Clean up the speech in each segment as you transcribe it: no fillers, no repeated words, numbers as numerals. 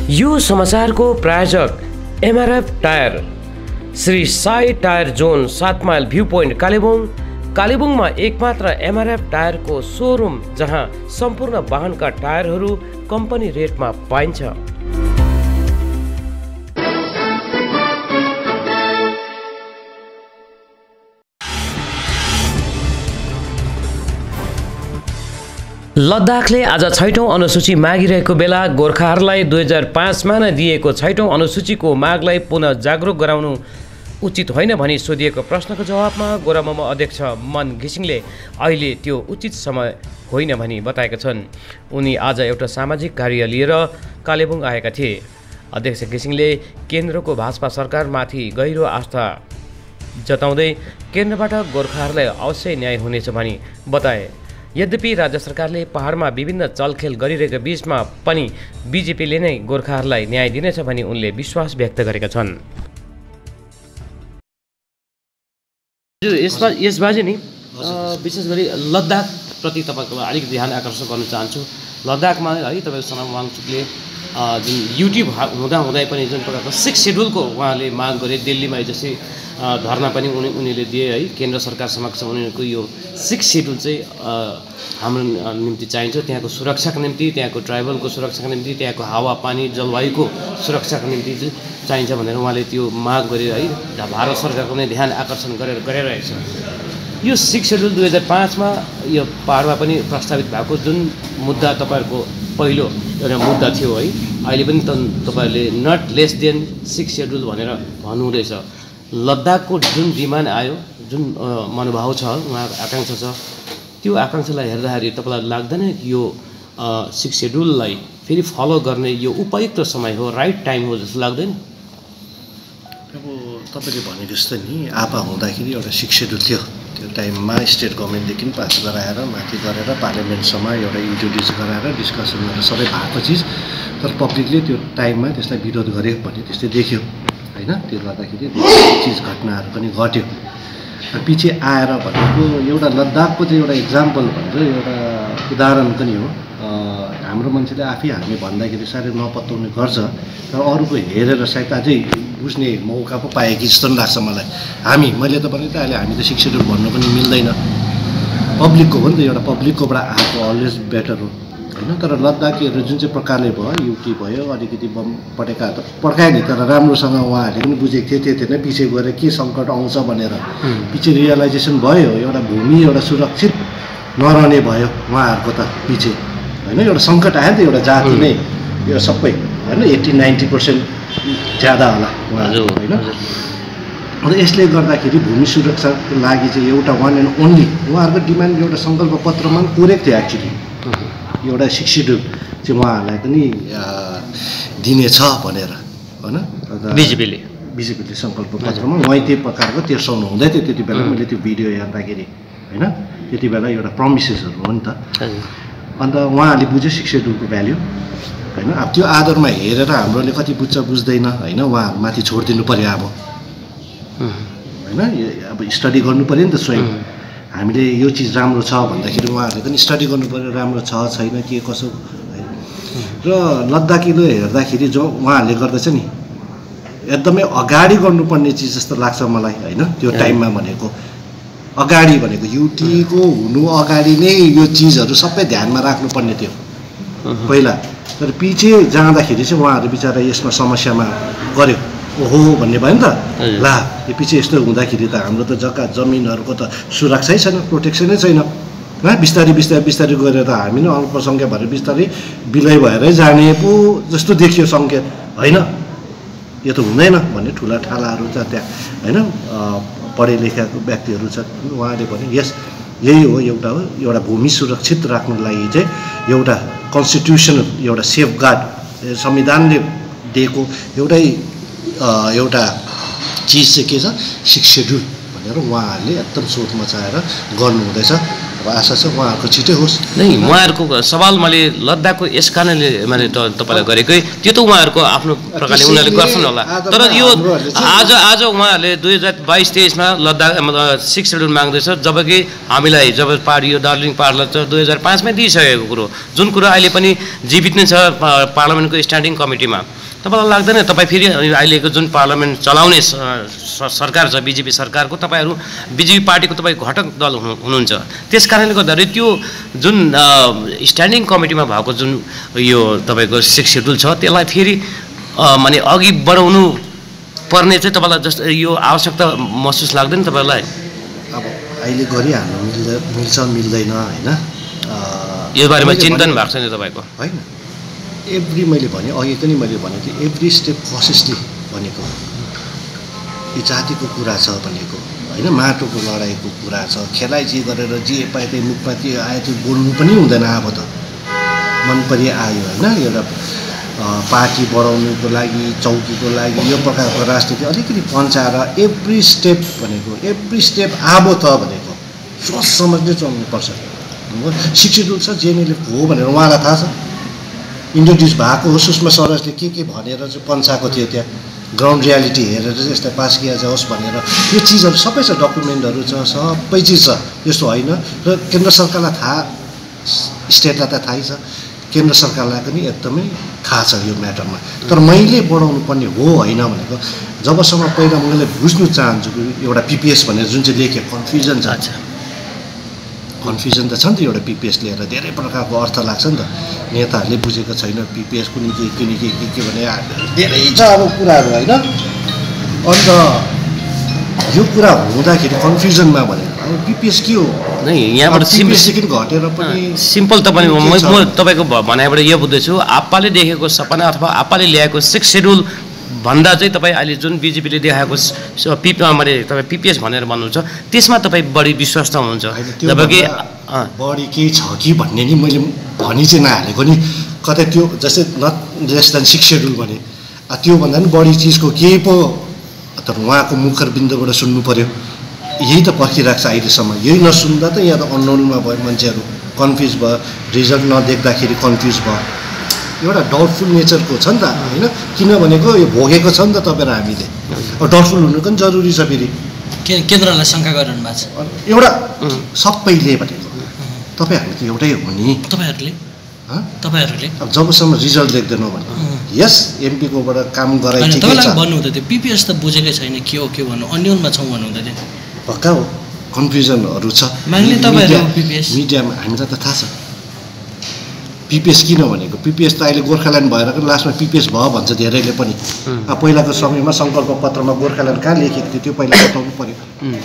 यो समाचारको प्रायोजक MRF tyre, Shri Sai tyre zone 7 mile view point Kalimpong. कालेबुङमा एकमात्र एमआरएफ टायरको सोरुम जहाँ सम्पूर्ण वाहनका टायरहरू कम्पनी रेटमा पाइन्छ। लद्दाखले आज 6औं अनुसूची मागिरहेको बेला गोर्खाहरूलाई 2005 मा नै दिएको 6औं अनुसूचीको मागलाई पुनः जागरुक गराउनु उचित होइन भनी सोधिएको प्रश्नको जवाबमा गोरामुमो अध्यक्ष मन घिसिङले अहिले त्यो उचित समय होइन भनी बताएका छन्। उनी आज एउटा सामाजिक कार्य लिएर कालेबुङ आएका थिए। अध्यक्ष घिसिङले केन्द्रको भाजपा सरकारमाथि गहिरो आस्था जताउँदै केन्द्रबाट गोर्खाहरूलाई अवश्य न्याय हुनेछ भनी बताए। यद्यपि राज्य सरकारले पहाडमा विभिन्न चलखेल गरिरहेको बीचमा पनि बीजेपीले नै गोर्खाहरूलाई न्याय दिनेछ भनी उनले विश्वास व्यक्त गरेका छन्। यसबाजे नि विशेष गरी लद्दाख प्रति तपाईँको अलिक ध्यान आकर्षण गर्न चाहन्छु। लद्दाखमा है तपाईँको सोनाम वाङचुकले जुन युट्युब हुँदाहुँदै पनि जुन प्रकारको 6 सेड्युलको उहाँले माग गरे, दिल्लीमा जस्तै धरना पनि उनीहरूले दिए है केन्द्र सरकार समक्ष। उनीहरूको यो 6 सेड्युल चाहिँ हाम्रो निम्ति चाहिन्छ, त्यहाँको सुरक्षाको निम्ति, त्यहाँको ट्राइबलको सुरक्षाको निम्ति, त्यहाँको हावापानी जलवायुको सुरक्षाको निम्ति चाहिन्छ भनेर उहाँले त्यो माग गरे है। भारत सरकारको नै ध्यान आकर्षण गरिरहेको छ। यो 6 सेड्युल 2005 मा यो पहाडमा पनि प्रस्तावित भएको जुन मुद्दा तपाईँहरूको पहिलो एउटा मुद्दा थियो है, अहिले पनि तपाईँहरूले नट लेस देन 6 सेड्युल भनेर भन्नुहुँदैछ। लद्दाखको जुन डिमान्ड आयो, जुन मनोभाव छ, उहाँको आकाङ्क्षा छ, त्यो आकाङ्क्षालाई हेर्दाखेरि तपाईँलाई लाग्दैन कि यो 6 सेड्युललाई फेरि फलो गर्ने यो उपयुक्त समय हो, राइट टाइम हो जस्तो लाग्दैन? अब तपाईँले भनेको जस्तो नि आपा हुँदाखेरि एउटा 6 सेड्युल थियो। त्यो टाइममा स्टेट गभर्मेन्टदेखि पास गराएर माथि गरेर पार्लियामेन्टसम्म एउटा इन्ट्रोड्युस गराएर डिस्कसन गरेर सबै भएको चिज, तर पब्लिकले त्यो टाइममा त्यसलाई विरोध गर्यो भन्ने त्यस्तै देख्यो होइन। त्यो गर्दाखेरि चिज घटनाहरू पनि घट्यो। पछि आएर भनेको एउटा लद्दाखको चाहिँ एउटा इक्जाम्पल भनेर एउटा उदाहरण पनि हो। हाम्रो मान्छेले आफै हामी भन्दाखेरि साह्रै नपत्याउने गर्छ, तर अरूको हेरेर सायद अझै बुझ्ने मौका पो पाए कि जस्तो लाग्छ मलाई। मैले त भने त अहिले हामी त 6 सेड्युल भन्नु पनि मिल्दैन, पब्लिकको हो नि त, एउटा पब्लिककोबाट आएको अलवेज बेटर हो होइन। तर लद्दाखीहरू जुन चाहिँ प्रकारले भयो, युटी भयो, अलिकति बम पटेका त पड्कायो नि, तर राम्रोसँग उहाँहरूले पनि बुझेको थियो त्यति नै पछि गएर के सङ्कट आउँछ भनेर पछि रियलाइजेसन भयो। एउटा भूमि एउटा सुरक्षित नरहने भयो उहाँहरूको त पछि होइन। एउटा सङ्कट आयो नि त, एउटा जाति नै यो सबै होइन 80-90% ज्यादा होला उहाँहरू होइन। अन्त यसले गर्दाखेरि भूमि सुरक्षाको लागि चाहिँ एउटा वान एन्ड ओन्ली उहाँहरूको डिमान्ड एउटा सङ्कल्प पत्रमा कोरेक्ट थियो एक्चुली। एउटा 6 सेड्युल चाहिँ उहाँहरूलाई पनि दिनेछ भनेर होइन बिजेपीले सङ्कल्प पत्रमा उहाँ त्यही प्रकारको तेर्साउनु हुँदै थियो त्यति बेला। मैले त्यो भिडियो हेर्दाखेरि होइन, त्यति बेला एउटा प्रमिसेसहरू हो नि त। अन्त उहाँहरूले बुझ्यो 6 सेड्युलको भ्याल्यु होइन। अब त्यो आधारमा हेरेर हाम्रोले कति बुझ्छ बुझ्दैन होइन, उहाँहरू माथि छोडिदिनु पऱ्यो अब होइन। अब स्टडी गर्नु पऱ्यो नि त स्वयं। हामीले यो चिज राम्रो छ भन्दाखेरि उहाँहरूले पनि स्टडी गर्नु पऱ्यो, राम्रो छ छैन के कसो है। र लद्दाखीले हेर्दाखेरि जो उहाँहरूले गर्दैछ नि एकदमै अगाडि गर्नुपर्ने चिज जस्तो लाग्छ मलाई होइन। त्यो टाइममा भनेको अगाडि भनेको युटीको हुनु अगाडि नै यो चिजहरू सबै ध्यानमा राख्नुपर्ने थियो पहिला। तर पछि जाँदाखेरि चाहिँ उहाँहरू बिचरा यसमा समस्यामा गऱ्यो, ओहो भन्ने भयो नि त। ला यो पछि यस्तो हुँदाखेरि त हाम्रो त जमिनहरूको त सुरक्षै छैन, प्रोटेक्सनै छैन। बिस्तारै गएर त हामी नै अल्पसङ्ख्या भएर बिस्तारै विलय भएरै जाने पो जस्तो देखियो सङ्केत होइन। यो त हुँदैन भन्ने ठुला ठालाहरू छ त्यहाँ होइन, पढे लेखेको व्यक्तिहरू छ। उहाँले भने यस यही हो एउटा भूमि सुरक्षित राख्नु लागि चाहिँ एउटा कन्स्टिट्युसनल एउटा सेफगार्ड संविधानले दिएको एउटा चिज चाहिँ के छ 6 सेड्युल भनेर उहाँहरूले एकदम सोच मचाएर गर्नुहुँदैछ। अब आशा छ उहाँहरूको छिटै होस्। नै उहाँहरूको सवाल मैले लद्दाखको यस कारणले मैले तपाईँलाई गरेकै त्यो त उहाँहरूको आफ्नो प्रकारले उनीहरूले गर्छन् होला, तर यो आज उहाँहरूले 2022-23मा लद्दाख 6 सेड्युल माग्दैछ, जबकि हामीलाई जब यो दार्जिलिङ पार्टलाई त 2005मै दिइसकेको कुरो, जुन कुरो अहिले पनि जीवित नै छ पार्लियामेन्टको स्ट्यान्डिङ कमिटीमा। तपाईँलाई लाग्दैन तपाईँ फेरि अहिलेको जुन पार्लियामेन्ट चलाउने सरकार छ बिजेपी सरकारको, तपाईँहरू बिजेपी पार्टीको तपाईँ घटक दल हुनुहुन्छ, त्यस कारणले गर्दाखेरि त्यो जुन स्ट्यान्डिङ कमिटीमा भएको जुन यो तपाईँको 6 सेड्युल छ त्यसलाई फेरि माने अघि बढाउनु पर्ने चाहिँ तपाईँलाई जस्तो यो आवश्यकता महसुस लाग्दैन तपाईँलाई? अब अहिले गरिहाल्नु मिल्छ मिल्दैन होइन, यो बारेमा चिन्तन भएको छैन तपाईँको? होइन, मैले भने अघि पनि मैले भनेको थिएँ, एभ्री स्टेप कसेसली भनेको यो जातिको कुरा छ भनेको होइन, माटोको लडाइँको कुरा छ, खेलाइची गरेर जे पाए त्यही मुखमा के आयो त्यो बोल्नु पनि हुँदैन। अब त मन परि आयो होइन, एउटा पार्टी बढाउनुको लागि चौकीको लागि यो प्रकारको राजनीति अलिकति पन्चाएर एभ्री स्टेप भनेको एभ्री स्टेप आबो त भनेको सोच समझले चल्नुपर्छ। 6 सेड्युल छ जेएनएलएफ हो भनेर उहाँलाई थाहा छ, इन्ट्रोड्युस भएको हो, सुषमा स्वराजले के भनेर चाहिँ पन्चाएको थियो, त्यहाँ ग्राउन्ड रियालिटी हेरेर चाहिँ यसलाई पास किया जाओस् भनेर यो चिजहरू सबै छ, डकुमेन्टहरू छ, सबै चिज छ, यस्तो होइन। र केन्द्र सरकारलाई थाहा, स्टेटलाई त थाहै छ, केन्द्र सरकारलाई पनि एकदमै थाहा छ यो म्याटरमा, तर मैले बढाउनु पर्ने हो होइन भनेको जबसम्म पहिला मैले बुझ्नु चाहन्छु कि एउटा पिपिएस भनेर जुन चाहिँ लेखेँ कन्फ्युजन छ, कन्फ्युजन त छ नि त, एउटा पिपिएस लिएर धेरै प्रकारको अर्थ लाग्छ नि त, नेताहरूले बुझेको छैन पिपिएस कुनै के भने धेरै छ अब कुराहरू होइन। अन्त यो कुरा हुँदाखेरि कन्फ्युजनमा भने अब पिपिएस के हो नै यहाँबाट सेकेन्ड घटेर पनि सिम्पल तपाईँ म तपाईँको भनाइबाट यो बुझ्दैछु, आप्पाले देखेको सपना अथवा आप्पाले ल्याएको 6 सेड्युल भन्दा चाहिँ तपाईँ अहिले जुन बिजेपीले देखाएको मैले तपाईँ पिपिएस भनेर भन्नुहुन्छ त्यसमा तपाईँ बढी विश्वस्त हुनुहुन्छ, जबकि बढी केही छ कि भन्ने नि मैले भनी चाहिँ नहालेको नि, कतै त्यो जस्तै नट लेस देन 6 सेड्युल भने त्योभन्दा पनि बढी चिजको केही पो तर उहाँको मुखरबिन्दबाट सुन्नु पर्यो, यही त पर्खिरहेको छ अहिलेसम्म। यही नसुन्दा त यहाँ त अननोनमा भयो, मान्छेहरू कन्फ्युज भयो, रिजल्ट नदेख्दाखेरि कन्फ्युज भयो, एउटा डाउटफुल नेचरको छ नि त होइन, किनभनेको यो भोगेको छ नि त तपाईँ र हामीले, अब डाउटफुल हुनु पनि जरुरी छ। फेरि केन्द्रलाई शङ्का गरिरहनु भएको छ एउटा सबैले भनेको तपाईँ हामी त एउटै हो नि, तपाईँहरूले अब जबसम्म रिजल्ट देख्दैनौँ भने यस एमपीकोबाट काम गराइ भन्नुहुँदै थियो पिपिएस त बुझेकै छैन के हो के भन्नु, अन्यलमा छौँ भन्नुहुँदै थियो, पक्का हो कन्फ्युजनहरू छ मिडियामा, हामीलाई त थाहा छ पिपिएस किन भनेको। पिपिएस त अहिले गोर्खाल्यान्ड भएर लास्टमा पिपिएस भयो भन्छ धेरैले पनि, पहिलाको समयमा सङ्कल्प पत्रमा गोर्खाल्यान्ड कहाँ लेखेको थियो त्यो पहिला बताउनु पर्यो।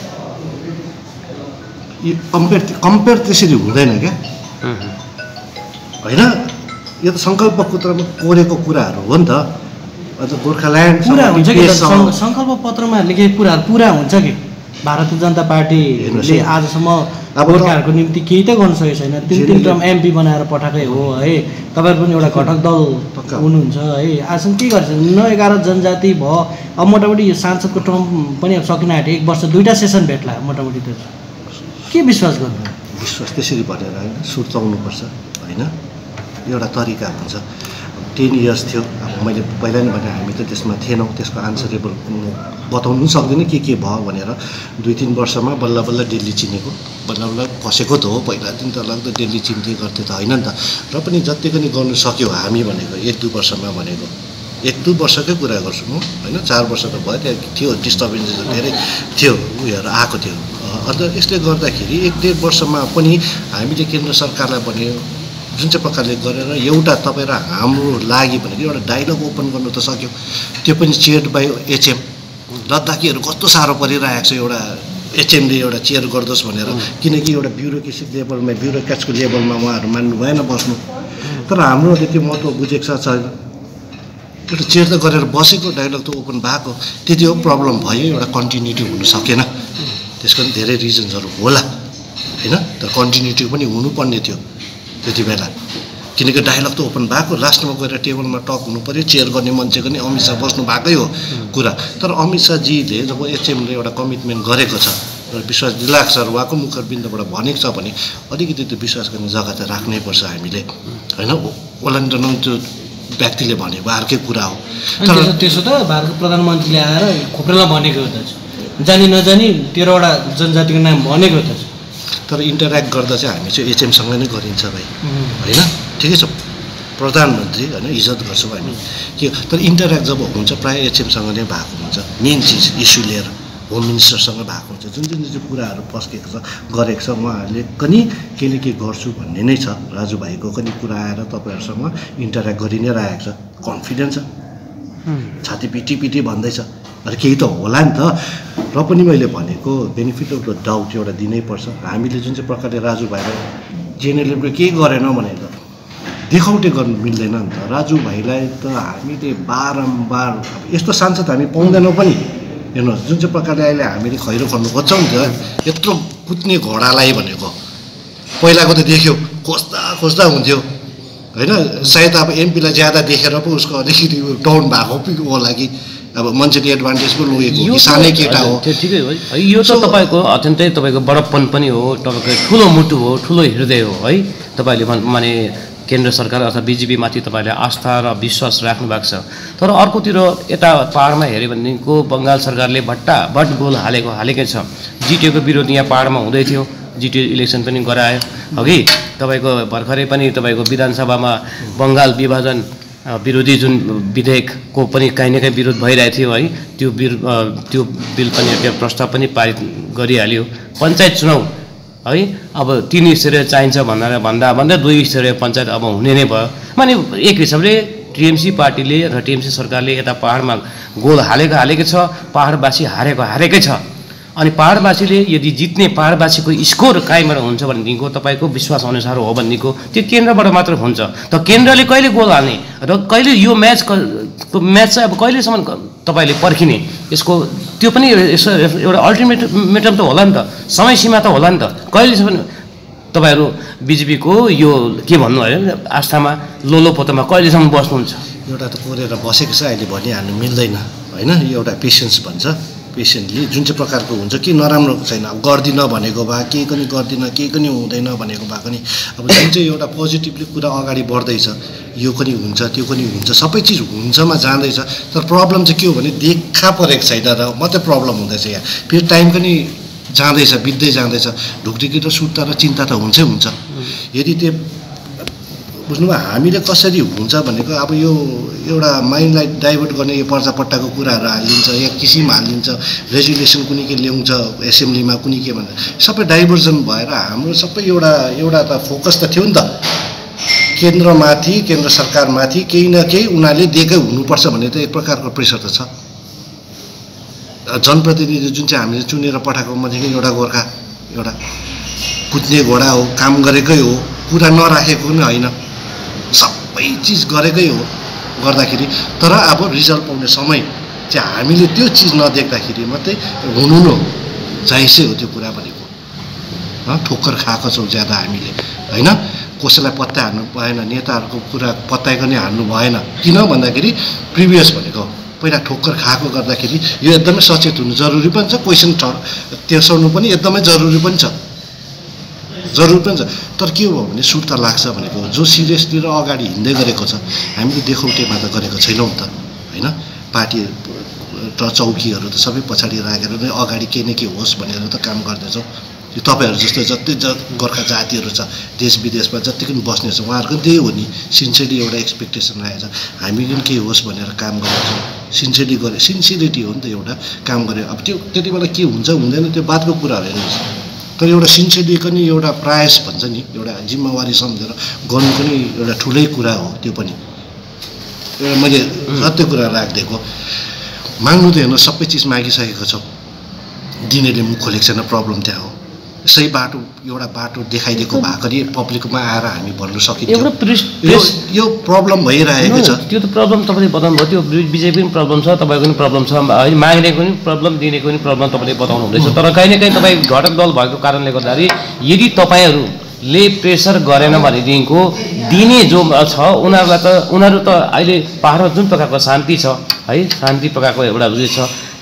कम्पेयर त्यसरी हुँदैन क्या होइन, यो त सङ्कल्प पत्रमा कोरेको कुराहरू हो नि त, अन्त गोर्खाल्यान्ड पुरा हुन्छ कि सङ्कल्प पत्रमा लेखेको कुराहरू पुरा हुन्छ कि भारतीय जनता पार्टीले आजसम्म गोर्खाहरूको निम्ति केही त गर्न सकेको छैन, 3 टर्म एमपी बनाएर पठाएकै हो है, तपाईँहरू पनि एउटा घटक दल हुनुहुन्छ है, आजसम्म के गर्छ 11 जनजाति भयो, अब मोटामोटी यो सांसदको टर्म पनि अब सकिन आँट्यो, 1 वर्ष 2टा सेसन भेट्ला मोटामोटी, त के विश्वास गर्नु? विश्वास त्यसरी भनेर होइन, सुर्ताउनुपर्छ होइन, एउटा तरिका हुन्छ। 10 इयर्स थियो, अब मैले पहिला नै भने हामी त त्यसमा थिएनौँ, त्यसको आन्सरेबल बताउनु पनि सक्दैन के भयो भनेर। 2-3 वर्षमा बल्ल बल्ल दिल्ली चिनेको, बल्ल बल्ल फसेको त हो, पहिला दिन त लाग्दो दिल्ली चिन्थे गर्थे त होइन नि त, र पनि जति पनि गर्नु सक्यो हामी भनेको 1-2 वर्षमा भनेको 1-2 वर्षकै कुरा गर्छु म होइन, 4 वर्ष त भयो, त्यहाँ थियो डिस्टर्बेन्सेस धेरै थियो, उयोहरू आएको थियो। अन्त यसले गर्दाखेरि 1-1.5 वर्षमा पनि हामीले केन्द्र सरकारलाई भन्यो जुन चाहिँ प्रकारले गरेर एउटा तपाईँ र हाम्रो लागि भनेको एउटा डायलग ओपन गर्नु त सक्यो, त्यो पनि चेयर्ड बाई एचएम। लद्दाखीहरू कस्तो साह्रो परिरहेको छ एउटा एचएमले एउटा चेयर गर्दोस् भनेर, किनकि एउटा ब्युरोक्रेटिक लेभलमा ब्युरोक्रेट्सको लेभलमा उहाँहरू मान्नु भएन बस्नु, तर हाम्रोले त्यो महत्त्व बुझेको छैन, एउटा चेयर त गरेर बसेको, डायलग त ओपन भएको, त्यति हो प्रब्लम भयो, एउटा कन्टिन्युटी हुनु सकेन, त्यसको पनि धेरै रिजन्सहरू होला होइन, तर कन्टिन्युटी पनि हुनुपर्ने थियो त्यति बेला, किनकि डायलग त ओपन भएको, लास्टमा गएर टेबलमा टक हुनु पऱ्यो, चेयर गर्ने मान्छेको नि अमित शाह बस्नु भएकै हो कुरा, तर अमित शाहजीले जब एचएमले एउटा कमिटमेन्ट गरेको छ र विश्वास दिलाएको छ र उहाँको मुखबिन्दबाट भनेको छ भने अलिकति त्यो विश्वास गर्ने जग्गा त राख्नै पर्छ हामीले होइन। ओलान्डन त्यो व्यक्तिले भनेको अर्कै कुरा हो। त्यसो त भारतको प्रधानमन्त्रीले आएर खोक्रेलाई भनेको हो त, जानी नजानी 13वटा जनजातिको नाम भनेको त। तर इन्टरेक्ट गर्दा चाहिँ हामी चाहिँ एचएमसँग नै गरिन्छ भाइ होइन, ठिकै छ। प्रधानमन्त्री होइन इज्जत गर्छौँ हामी के, तर इन्टरेक्ट जब हुन्छ प्रायः एचएमसँग नै भएको हुन्छ। मेन चिज इस्यु लिएर होम मिनिस्टरसँग भएको हुन्छ। जुन जुन चाहिँ कुराहरू पस्केको छ गरेको छ उहाँहरूले पनि केही न केही गर्छु भन्ने नै छ। राजु भाइको पनि कुरा आएर तपाईँहरूसँग इन्टरेक्ट गरि नै रहेको छ, कन्फिडेन्स छ, छाती पिटी पिटी भन्दैछ। अरे केही त होला नि त। र पनि मैले भनेको बेनिफिट अफ द डाउट एउटा दिनैपर्छ। हामीले जुन चाहिँ प्रकारले राजु भाइलाई जेनरली केही गरेन भनेर देखाउटे गर्नु मिल्दैन नि त। राजु भाइलाई त हामीले बारम्बार यस्तो सांसद हामी पाउँदैनौँ पनि। हेर्नुहोस् जुन चाहिँ प्रकारले अहिले हामीले खैरो खन्नु खोज्छौँ नि त, यत्रो कुद्ने घोडालाई भनेको पहिलाको त देख्यो खोज्दा खोज्दा हुन्थ्यो होइन। सायद अब एमपीलाई ज्यादा देखेर पो उसको अलिकति डाउन भएको पो होला कि अब मान्छेले एडभान्टेज पो लगेको कि सानै केटा हो। त्यो ठिकै हो है, यो त तपाईँको अत्यन्तै तपाईँको बडप्पन पनि हो, तपाईँको ठुलो मुटु हो, ठुलो हृदय हो है। तपाईँले माने केन्द्र सरकार अथवा बिजेपीमाथि तपाईँले आस्था र विश्वास राख्नु भएको छ। तर अर्कोतिर यता पाहाडमा हेऱ्यो भनेदेखिको बङ्गाल सरकारले भट्ट गोल हालेकै छ। जिटिएको विरोध यहाँ पाहाडमा हुँदै थियो, जिटिए इलेक्सन पनि गरायो अघि। तपाईँको भर्खरै पनि तपाईँको विधानसभामा बङ्गाल विभाजन विरोधी जुन विधेयकको पनि काहीँ न काहीँ विरोध भइरहेको थियो है। त्यो बिल पनि त्यो प्रस्ताव पनि पारित गरिहाल्यो। पञ्चायत चुनाव है अब 3 स्तरीय चाहिन्छ भन्दा 2 स्तरीय पञ्चायत अब हुने नै भयो। माने एक हिसाबले टिएमसी पार्टीले र टिएमसी सरकारले यता पाहाडमा गोल हालेकै छ, पाहाडवासी हारेकै छ। अनि पाहाडवासीले यदि जित्ने पाहाडवासीको स्कोर काहीँबाट हुन्छ भनेदेखिको तपाईँको विश्वास अनुसार हो भनेदेखिको त्यो केन्द्रबाट मात्र हुन्छ। त केन्द्रले कहिले गोल हाल्ने र कहिले यो म्याच चाहिँ अब कहिलेसम्म तपाईँले पर्खिने, यसको त्यो पनि यसो एउटा अल्टिमेटम त होला नि त, समय सीमा त होला नि त। कहिलेसम्म तपाईँहरू बिजेपीको यो के भन्नु अरे आस्थामा लोलोपोतोमा कहिलेसम्म बस्नुहुन्छ? एउटा त कोरेर बसेको छ, अहिले भनिहाल्नु मिल्दैन होइन। यो एउटा पेसेन्स भन्छ, पेसेन्टली जुन चाहिँ प्रकारको हुन्छ कि नराम्रो छैन। अब गर्दिनँ भनेको भए केही पनि गर्दिनँ, केही पनि हुँदैन भनेको भए पनि अब जुन चाहिँ एउटा पोजिटिभली कुरा अगाडि बढ्दैछ, यो पनि हुन्छ त्यो पनि हुन्छ, सबै चिज हुन्छमा जाँदैछ। तर प्रब्लम चाहिँ के हो भने देखा परेको छैन र मात्रै प्रब्लम हुँदैछ यहाँ। फेरि टाइम पनि जाँदैछ, बित्दै जाँदैछ। ढुकढुकी र सुर्ता र चिन्ता त हुन्छै हुन्छ। यदि त्यो बुझ्नुभयो हामीले कसरी हुन्छ भनेको अब यो एउटा माइन्डलाई डाइभर्ट गर्ने यो पर्जापट्टाको कुराहरू हालिदिन्छ, या किसिम हालिदिन्छ, रेजुलेसन कुनै के ल्याउँछ एसेम्ब्लीमा कुनै के भनेर सबै डाइभर्जन भएर हाम्रो सबै एउटा त फोकस त थियो नि त केन्द्रमाथि, केन्द्र सरकारमाथि केही न केही उनीहरूले दिएकै हुनुपर्छ भन्ने त एक प्रकारको प्रेसर त छ। जनप्रतिनिधि जुन चाहिँ हामीले चुनेर पठाएको मान्छे एउटा गोर्खा, एउटा कुद्ने घोडा हो, काम गरेकै हो, कुरा नराखेको पनि होइन, सबै चिज गरेकै हो गर्दाखेरि। तर अब रिजल्ट पाउने समय चाहिँ हामीले त्यो चिज नदेख्दाखेरि मात्रै हुनु न जाइसै हो त्यो कुरा भनेको। ठोक्कर खाएको छौँ ज्यादा हामीले होइन। कसैलाई पत्ता हान्नु भएन, नेताहरूको कुरा पत्ताइको नै हान्नु भएन। किन भन्दाखेरि प्रिभियस भनेको पहिला ठोक्कर खाएको गर्दाखेरि यो एकदमै सचेत हुनु जरुरी पनि छ। क्वेसन तेर्साउनु पनि एकदमै जरुरी पनि छ, तर के हो भने सुर्ता लाग्छ भनेको जो सिरियसली र अगाडि हिँड्दै गरेको छ हामीले देखाउटेमा त गरेको छैनौँ त होइन। पार्टी र चौकीहरू त सबै पछाडि राखेर नै अगाडि केही न केही होस् भनेर त काम गर्दैछौँ। यो तपाईँहरू जस्तो जति गोर्खा जातिहरू छ देश विदेशमा जति पनि बस्ने छ उहाँहरूको पनि त्यही हो नि, सिन्सियरली एउटा एक्सपेक्टेसन राखेको छ हामी पनि केही होस् भनेर काम गरेको छौँ। सिन्सियरिटी हो नि त एउटा काम गरे। अब त्यो त्यति बेला के हुन्छ हुँदैन त्यो बादको कुराहरू हेर्नुहोस्, तर एउटा सिन्सियरली पनि एउटा प्रयास भन्छ नि, एउटा जिम्मेवारी सम्झेर गर्नु पनि एउटा ठुलै कुरा हो। त्यो पनि एउटा मैले सत्य कुरा राखिदिएको। माग्नु त हेर्नु सबै चिज मागिसकेको छौँ, दिनेले मुख खोलेको छैन, प्रब्लम त्यहाँ हो। सही बाटो एउटा बाटो देखाइदिएको भएकोले पब्लिकमा आएर हामी भन्नु सकिन्छ यो प्रब्लम भइरहेको छ। त्यो त प्रब्लम तपाईँले बताउनु भयो, त्यो बिजेपी पनि प्रब्लम छ, तपाईँको पनि प्रब्लम छ, माग्नेको पनि प्रब्लम, दिनेको पनि प्रब्लम तपाईँले बताउनु हुँदैछ। तर कहीँ न कहीँ तपाईँ घटक दल भएको कारणले गर्दाखेरि यदि तपाईँहरूले प्रेसर गरेन भनेदेखिको दिने जो छ उनीहरू त अहिले पाहाडमा जुन प्रकारको शान्ति छ है, शान्ति प्रकारको एउटा उयो छ,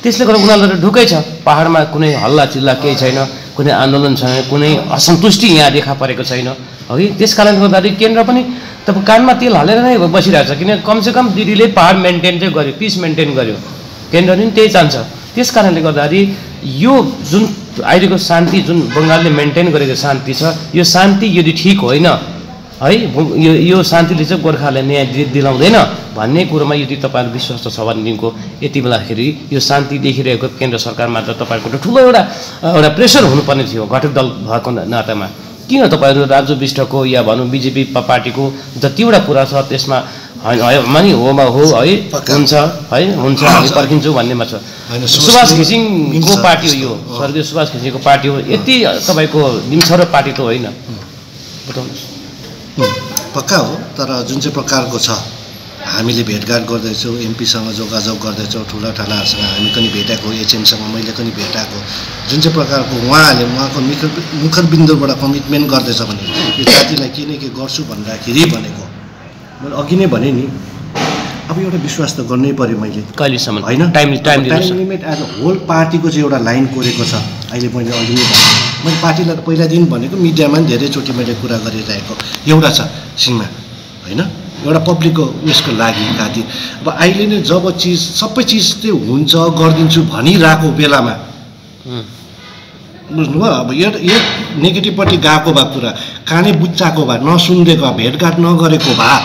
त्यसले गर्दा उनीहरूलाई ढुकै छ। पाहाडमा कुनै हल्ला चिल्ला केही छैन, कुनै आन्दोलन छैन, कुनै असन्तुष्टि यहाँ देखा परेको छैन है। त्यस कारणले गर्दाखेरि केन्द्र पनि तपाईँ कानमा तेल हालेर नै बसिरहेको छ, किन कमसेकम दिदीले पाहाड मेन्टेन चाहिँ गर्यो, पिस मेन्टेन गर्यो, केन्द्रले पनि त्यही चाहन्छ। त्यस कारणले गर्दाखेरि यो जुन अहिलेको शान्ति जुन बङ्गालले मेन्टेन गरेको शान्ति छ, यो शान्ति यदि ठिक होइन है, यो शान्तिले चाहिँ गोर्खालाई न्याय दिलाउँदैन भन्ने कुरोमा यदि तपाईँहरू विश्वास छ भनेदेखिको यति बेलाखेरि यो शान्ति देखिरहेको केन्द्र सरकारमा त तपाईँहरूको ठुलो एउटा प्रेसर हुनुपर्ने थियो घटक दल भएको नातामा। किन तपाईँहरू राजु विष्टको या भनौँ बिजेपी पार्टीको जतिवटा कुरा छ त्यसमा मानि होमा हो है, हुन्छ है, हुन्छ हामी पर्खिन्छौँ भन्नेमा छ। सुभाष घिसिङको पार्टी हो यो, स्वर्गीय सुभाष घिसिङको पार्टी हो, यति तपाईँको निम्छरो पार्टी त होइन। बताउनुहोस्। पक्का हो, तर जुन चाहिँ प्रकारको छ हामीले भेटघाट गर्दैछौँ, एमपीसँग जोगाजोग गर्दैछौँ, ठुला ठालाहरूसँग हामी पनि भेटेको, एचएमसँग मैले पनि भेटाएको, जुन चाहिँ प्रकारको उहाँको मुखरबिन्दुबाट कमिटमेन्ट गर्दैछ भने यो जातिलाई के न के गर्छु भन्दाखेरि भनेको मैले अघि नै भने नि, अब एउटा विश्वास त गर्नै पर्यो मैले कहिलेसम्म होइन, time limit as a whole पार्टीको चाहिँ एउटा लाइन कोरेको छ। अहिले मैले अघि नै भने मैले पार्टीलाई त पहिलादेखि भनेको, मिडियामा पनि धेरैचोटि मैले कुरा गरिरहेको एउटा छ सीमा होइन, एउटा पब्लिकको उयसको लागि खातिर। अब अहिले नै जब सबै चिज चाहिँ हुन्छ गरिदिन्छु भनिरहेको बेलामा बुझ्नुभयो, अब यो नेगेटिभपट्टि गएको भए कुरा कानै बुच्चाएको भए, नसुनिदिएको भए, भेटघाट नगरेको भए,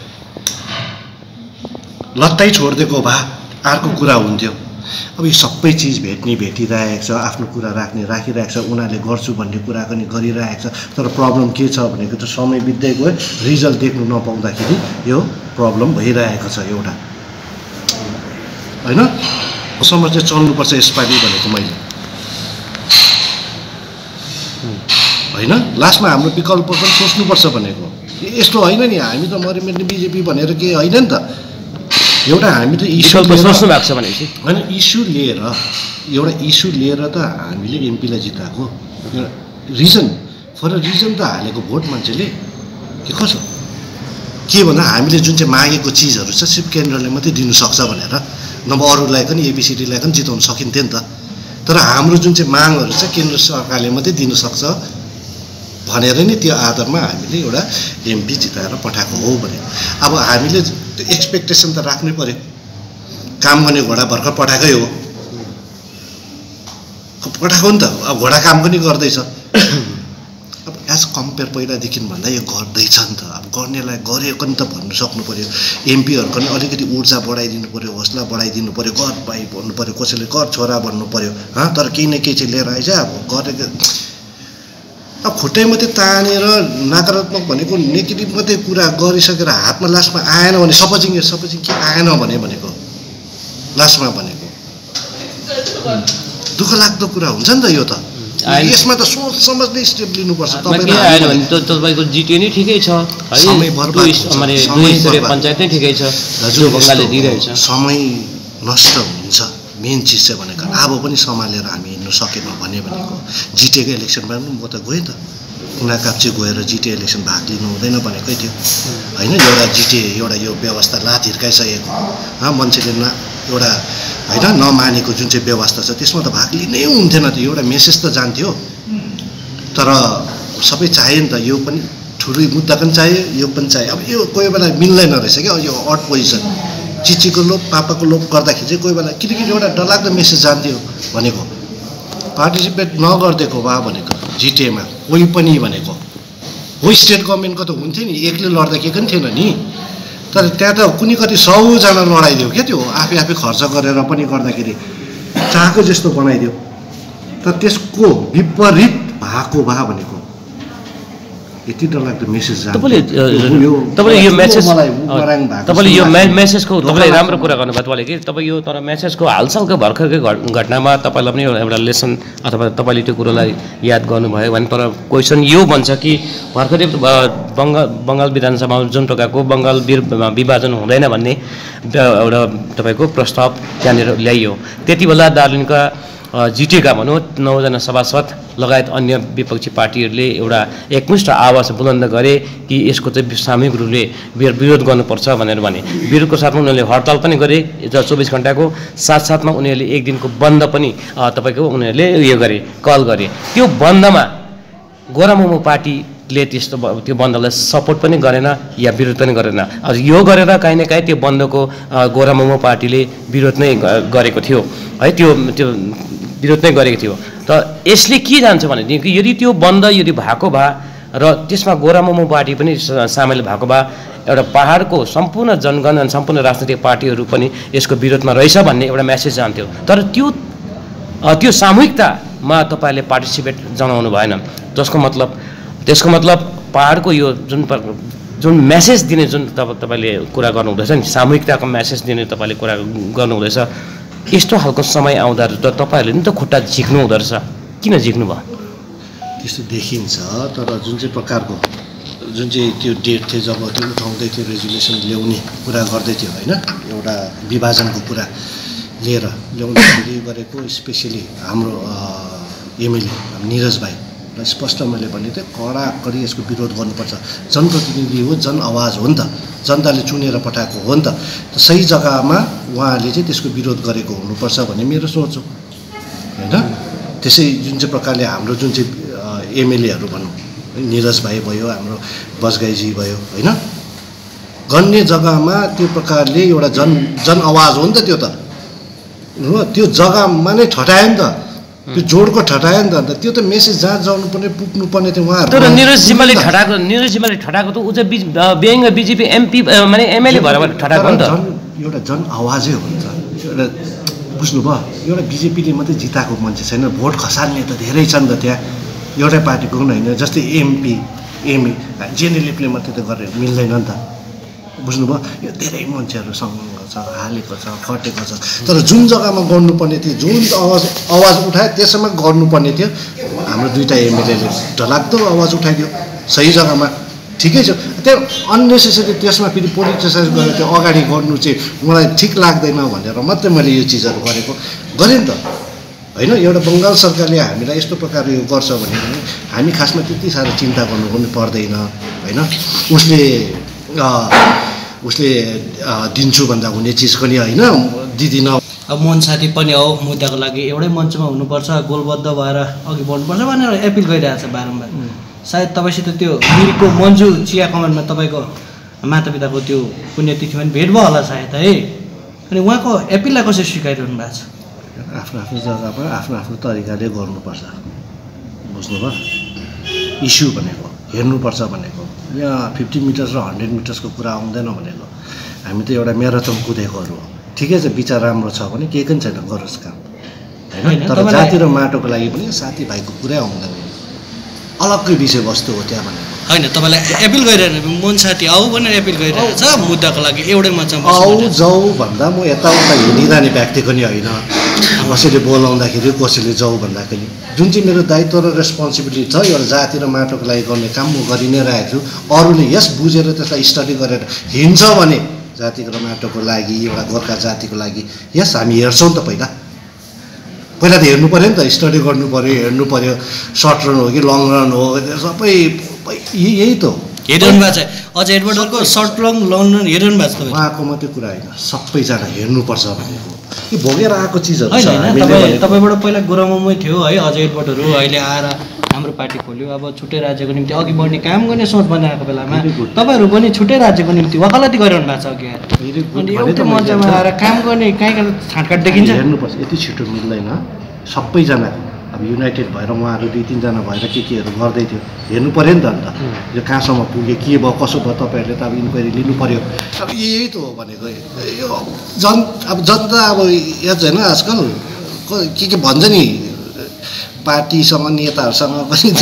लत्तै छोडिदिएको भए अर्को कुरा हुन्थ्यो। अब यो सबै चिज भेटिरहेको छ, आफ्नो कुरा राखिरहेको छ, उनीहरूले गर्छु भन्ने कुरा पनि गरिरहेको छ। तर प्रब्लम के छ भनेको त समय बित्दै गयो, रिजल्ट देख्नु नपाउँदाखेरि यो प्रब्लम भइरहेको छ एउटा होइन। समस्या चल्नुपर्छ यसपालि भनेको मैले होइन, लास्टमा हाम्रो विकल्प पनि सोच्नुपर्छ भनेको। यस्तो होइन नि हामी त मरिमेट्ने बिजेपी भनेर केही होइन नि त, एउटा हामी त इस्यु सोच्नु भएको छ भनेपछि होइन, इस्यु लिएर त हामीले एमपीलाई जिताएको, रिजन फर अ रिजन त हालेको भोट मान्छेले के कसो के भन्दा हामीले जुन चाहिँ मागेको चिजहरू छ सिर्फ केन्द्रले मात्रै दिनुसक्छ भनेर, नभए अरूलाई पनि एबिसिडीलाई पनि जिताउन सकिन्थ्यो नि त। तर हाम्रो जुन चाहिँ मागहरू छ केन्द्र सरकारले मात्रै दिनुसक्छ भनेर नि त्यो आधारमा हामीले एउटा एमपी जिताएर पठाएको हो भने अब हामीले त्यो एक्सपेक्टेसन त राख्नै पर्यो। काम गर्ने घोडा भर्खर पठाएकै हो, पठाएको नि त, अब घोडा काम पनि गर्दैछ। अब एज कम्पेयर पहिलादेखि भन्दा यो गर्दैछ नि त, अब गर्नेलाई गरेको नि त भन्नु सक्नु पऱ्यो। एमपीहरूको पनि अलिकति ऊर्जा बढाइदिनु पऱ्यो, हौसला बढाइदिनु पऱ्यो, कर भाइ भन्नु पऱ्यो, कसैले कर छोरा भन्नु पऱ्यो। तर केही न केही चाहिँ लिएर आइज अब गरेको। अब खुट्टै मात्रै तानेर नकारात्मक भनेको नेगेटिभ मात्रै कुरा गरिसकेर हातमा लास्टमा आएन भने सपोजिङ के आएन भनेको लास्टमा भनेको दुःख लाग्दो कुरा हुन्छ नि त। यो त यसमा त सोच समझले स्टेप लिनुपर्छ। तपाईँको जिटिए नै ठिकै छ, पञ्चायत नै ठिकै छ, बङ्गालले दिइरहेछ। समय नष्ट हुन्छ मेन चिज चाहिँ भनेको। अब पनि सम्हालेर हामी हिँड्नु सकेनौँ भनेको जिटिएको इलेक्सनमा पनि म त गएँ त, कुना काप्ची गएर जिटिए इलेक्सन भाग लिनु हुँदैन भनेकै थियो होइन। एउटा जिटिए एउटा यो व्यवस्था लात हिर्काइसकेको मान्छेले एउटा होइन नमानेको जुन चाहिँ व्यवस्था छ त्यसमा त भाग लिनै हुन्थेन त, एउटा मेसेज त जान्थ्यो। तर सबै चाहियो नि त, यो पनि ठुलो मुद्दा पनि चाहियो, यो पनि चाहियो। अब यो कोही बेला मिल्दैन रहेछ क्या, यो अड पोजिसन चिचीको लोभ पापाको लोभ गर्दाखेरि चाहिँ कोही बेला किनकि एउटा डरलाग्दो मेसेज जान्थ्यो भनेको। पार्टिसिपेट नगरिदिएको भए भनेको जिटिएमा कोही पनि भनेको हो, स्टेट गभर्मेन्टको त हुन्थ्यो नि, एक्लै लड्दा के पनि थिएन नि। तर त्यहाँ त कुनै कति 100जना लडाइदियो क्या, त्यो आफै खर्च गरेर पनि गर्दाखेरि चाहेको जस्तो बनाइदियो। तर त्यसको विपरीत भएको भए भनेको यति डरलाग्दो मेसेज तपाईँले यो मेसेजको तपाईँले राम्रो कुरा गर्नुभयो तपाईँले कि तपाईँ यो तर मेसेजको हालसँगको भर्खरकै घटनामा तपाईँलाई पनि एउटा लेसन अथवा तपाईँले त्यो कुरोलाई याद गर्नुभयो भने। तर क्वेसन यो भन्छ कि भर्खरै बङ्गाल विधानसभामा जुन प्रकारको बङ्गाल विभाजन हुँदैन भन्ने एउटा तपाईँको प्रस्ताव त्यहाँनिर ल्याइयो, त्यति बेला दार्जिलिङका जितेका भनौँ 9 जना सभासद लगायत अन्य विपक्षी पार्टीहरूले एउटा एकमुष्ट आवाज बुलन्द गरे कि यसको चाहिँ सामूहिक रूपले विरोध गर्नुपर्छ भनेर भने विरोधको साथमा उनीहरूले हडताल पनि गरे 24 घण्टाको साथसाथमा उनीहरूले एक दिनको बन्द पनि तपाईँको उनीहरूले उयो गरे कल गरे त्यो बन्दमा गोरामुमो पार्टीले त्यस्तो त्यो बन्दलाई सपोर्ट पनि गरेन या विरोध पनि गरेन यो गरेर काहीँ न काहीँ त्यो बन्दको गोरामुमो पार्टीले विरोध नै गरेको थियो है त्यो विरोध नै गरेको थियो त यसले के जान्छ भनेदेखि यदि त्यो बन्द यदि भएको भए र त्यसमा गोरामुमो पार्टी पनि सामेल भएको भए एउटा पहाडको सम्पूर्ण जनगण सम्पूर्ण राजनैतिक पार्टीहरू पनि यसको विरोधमा रहेछ भन्ने एउटा मेसेज जान्थ्यो तर त्यो सामूहिकतामा तपाईँले पार्टिसिपेट जनाउनु भएन त्यसको मतलब पहाडको यो जुन मेसेज दिने जुन तपाईँले कुरा गर्नुहुँदैछ नि सामूहिकताको मेसेज दिने तपाईँले कुरा गर्नुहुँदैछ यस्तो खालको समय आउँदा त तपाईँहरूले नि त खुट्टा झिक्नु हुँदो रहेछ किन झिक्नु भयो त्यस्तो देखिन्छ तर जुन चाहिँ प्रकारको जुन चाहिँ त्यो डेट थियो जब त्यो उठाउँदै थियो रेजुलेसन ल्याउने कुरा गर्दै थियो होइन एउटा विभाजनको कुरा ल्याउँदाखेरि गरेको स्पेसली हाम्रो एमएलए निरज भाइ र स्पष्ट मैले भने थिएँ कडाकडी यसको विरोध गर्नुपर्छ जनप्रतिनिधि हो जन आवाज हो नि त जनताले चुनेर पठाएको हो नि त सही जग्गामा उहाँले चाहिँ त्यसको विरोध गरेको हुनुपर्छ भन्ने मेरो सोच हो होइन त्यसै जुन चाहिँ प्रकारले हाम्रो जुन चाहिँ एमएलएहरू भनौँ निरज भाइ भयो हाम्रो बजगाईजी भयो होइन गन्ने जग्गामा त्यो प्रकारले एउटा जन आवाज हो नि त त्यो त हो त्यो जग्गामा नै ठटायो नि त त्यो जोडको ठटायो नि त त्यो त मेसेज जहाँ जानुपर्ने पुग्नुपर्ने थियो उहाँहरू तर निरजजीमाले ठटाएको त ऊ चाहिँ व्यङ्ग बिजेपी एमपी माने एमएलए भएर ठटाएको नि त एउटा जन आवाजै हो नि त एउटा बुझ्नुभयो एउटा बिजेपीले मात्रै जिताएको मान्छे छैन भोट खसाल्ने त धेरै छन् त त्यहाँ एउटै पार्टीको पनि होइन जस्तै एमपी एमए जेएनएलएफले मात्रै त गरेर मिल्दैन नि त बुझ्नुभयो यो धेरै मान्छेहरूसँग छ हालेको छ खटेको छ तर जुन जग्गामा गर्नुपर्ने थियो जुन आवाज उठायो त्यसमा गर्नुपर्ने थियो हाम्रो दुईवटा एमएलएले ढलाग्दो आवाज उठाइदियो सही जग्गामा ठिकै छ त्यो अननेसेसरी त्यसमा फेरि पोलिटिसाइज गरेर त्यो अगाडि गर्नु चाहिँ मलाई ठिक लाग्दैन भनेर मात्रै मैले यो चिजहरू गरेँ नि त होइन एउटा बङ्गाल सरकारले हामीलाई यस्तो प्रकारले यो गर्छ भने हामी खासमा त्यति साह्रो चिन्ता गर्नु पनि पर्दैन होइन उसले दिन्छु भन्दा हुने चिज पनि होइन दिदिन अब मन साथी पनि हो मुद्दाको लागि एउटै मञ्चमा हुनुपर्छ गोलबद्ध भएर अघि बढ्नुपर्छ भनेर एपिल गरिरहेको छ बारम्बार सायद तपाईँसित त्यो मिरिकको मन्जु चिया कमानमा तपाईँको मातापिताको त्यो पुण्यतिथिमा पनि भेट भयो होला सायद है अनि उहाँको एपिललाई कसरी स्वीकारिरहनु भएको छ आफ्नो आफ्नो जग्गामा आफ्नो आफ्नो तरिकाले गर्नुपर्छ बुझ्नुभयो इस्यु भनेको हेर्नुपर्छ भनेको यहाँ 50 मिटर्स र 100 मिटर्सको कुरा आउँदैन भनेको हामी त एउटा म्याराथन कुदेकोहरू हो ठिकै छ विचार राम्रो छ भने केही पनि छैन गरोस् काम होइन तर जाति र माटोको लागि पनि साथीभाइको कुरै आउँदैन अलग्गै विषयवस्तु हो त्यहाँ भनेको होइन तपाईँलाई एपिल गरिरहेको मन साथी आऊ भनेर एपिल गरिरहेको छ मुद्दाको लागि एउटै मञ्चमा आऊ जाऊ भन्दा म यताउता हिँडिरहने व्यक्ति पनि होइन कसैले बोलाउँदाखेरि कसैले जाऊ भन्दाखेरि जुन चाहिँ मेरो दायित्व र रेस्पोन्सिबिलिटी छ एउटा जाति र माटोको लागि गर्ने काम म गरि नै रहेको छु अरूले यस बुझेर त्यसलाई स्टडी गरेर हिँड्छ भने जातिको र माटोको लागि एउटा गोर्खा जातिको लागि यस हामी हेर्छौँ त पहिला त हेर्नु पऱ्यो नि त स्टडी गर्नु पऱ्यो हेर्नु पऱ्यो सर्ट रन हो कि लङ रन हो सबै यही त हो हेरिरहनु भएको छ अझ एडभर्टरको सर्ट लङ रन हेरिरहनु भएको छ उहाँको मात्रै कुरा होइन सबैजना हेर्नुपर्छ भनेको यो भोगेर आएको चिजहरू तपाईँबाट पहिला गोरामुमै थियो है अझ एडभर्टहरू अहिले आएर हाम्रो पार्टी खोल्यो अब छुट्टै राज्यको निम्ति अघि बढ्ने काम गर्ने सोच बनाएको बेलामा तपाईँहरू पनि छुट्टै राज्यको निम्ति वकालती गरिरहनु भएको छ अघि अनि एउटै मञ्चमा आएर काम गर्ने कहीँ कहीँ छाँटकाट देखिन्छ हेर्नुपर्छ यति छिटो मिल्दैन सबैजना अब युनाइटेड भएर उहाँहरू 2-3 जना भएर केहरू गर्दै थियो हेर्नु पऱ्यो नि त अन्त यो कहाँसम्म पुग्यो के भयो कसो भयो तपाईँहरूले त अब इन्क्वायरी लिनु पऱ्यो अब यही त हो भनेको यो जनता अब याद होइन आजकल के भन्छ नि पार्टीसँग नेताहरूसँग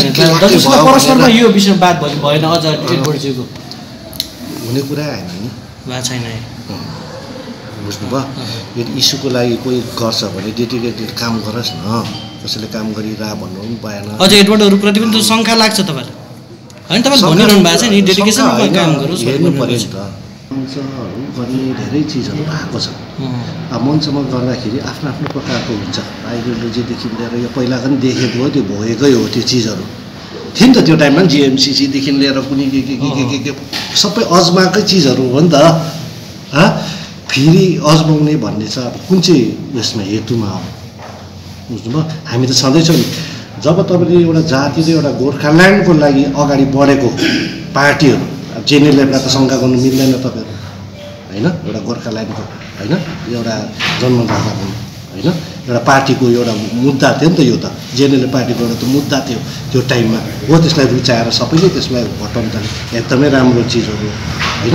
पनि यो विषयमा बात भएन अझ एडभर्टजीको हुने कुरा आएन नि भएको छैन बुझ्नुभयो यदि इस्युको लागि कोही गर्छ भने डेडिकेटेड काम गरोस् न कसैले काम गरिरह भन्नु पनि पाएन अझ एडभर्टहरूप्रति पनि त शङ्का लाग्छ तपाईँलाई होइन तपाईँले भनिरहनु भएको छ नि डेडिकेसनमा काम गरोस् हेर्नु पऱ्यो नि त मञ्चहरू गर्ने धेरै चिजहरू भएको छ। मञ्चमा गर्दाखेरि आफ्नो आफ्नो प्रकारको हुन्छ। आइडियोलोजीदेखि लिएर यो पहिला पनि देखेको हो, त्यो भएकै हो, त्यो चिजहरू थियो नि त त्यो टाइममा। जिएमसिसीदेखि लिएर कुनै के सबै अजमाकै चिजहरू हो नि त। फेरि अजमाउने भन्ने चाहिँ अब कुन चाहिँ उयसमा हेतुमा हो बुझ्नुभयो। हामी त छँदैछौँ नि। जब तपाईँले एउटा जाति र एउटा गोर्खाल्यान्डको लागि अगाडि बढेको पार्टीहरू, अब जेएनएलएफलाई त शङ्का गर्नु मिल्दैन तपाईँहरू होइन। एउटा गोर्खाल्यान्डको होइन, एउटा जन्मदाता पनि होइन, एउटा पार्टीको एउटा मुद्दा थियो नि त यो त। जेएनएलएफ पार्टीको एउटा त मुद्दा थियो त्यो टाइममा हो। त्यसलाई रुचाएर सबैले त्यसलाई हटाउनु थाल्यो। एकदमै राम्रो चिजहरू होइन।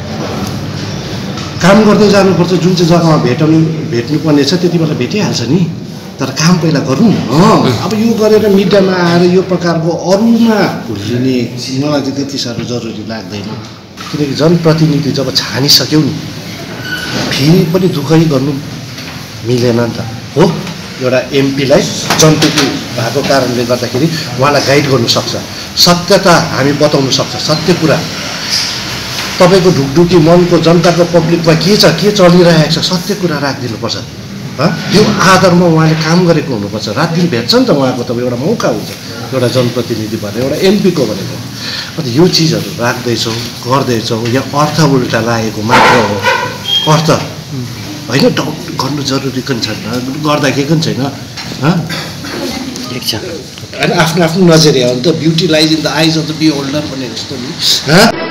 काम गर्दै जानुपर्छ, जुन चाहिँ जग्गामा भेट्नुपर्ने छ त्यति बेला भेटिहाल्छ नि। तर काम पहिला गर्नु न। अब यो गरेर मिडियामा आएर यो प्रकारको अरूमा भुलिने मलाई चाहिँ त्यति साह्रो जरुरी लाग्दैन। किनकि जनप्रतिनिधि जब छानिसक्यौ नि फेरि पनि दुःखै गर्नु मिलेन नि त हो। एउटा एमपीलाई जनप्रति भएको कारणले गर्दाखेरि उहाँलाई गाइड गर्नु सक्छ, सत्यता हामी बताउनु सक्छ, सत्य कुरा तपाईँको ढुकढुकी मनको जनताको पब्लिकमा के छ, के चलिरहेको छ, सत्य कुरा राखिदिनुपर्छ। त्यो आधारमा उहाँले काम गरेको हुनुपर्छ। रात दिन भेट्छ नि त उहाँको त एउटा मौका हुन्छ एउटा जनप्रतिनिधि भनेर, एउटा एमपीको भनेको। अन्त यो चिजहरू राख्दैछौँ, गर्दैछौँ, यहाँ अर्थ उल्टा लागेको मात्र हो। अर्थ होइन डाउट गर्नु जरुरी पनि छैन, गर्दा केही पनि छैन। ठिक छ। होइन आफ्नो आफ्नो नजरिया हो नि त। Beauty lies in the eyes of the beholder भने जस्तो नि।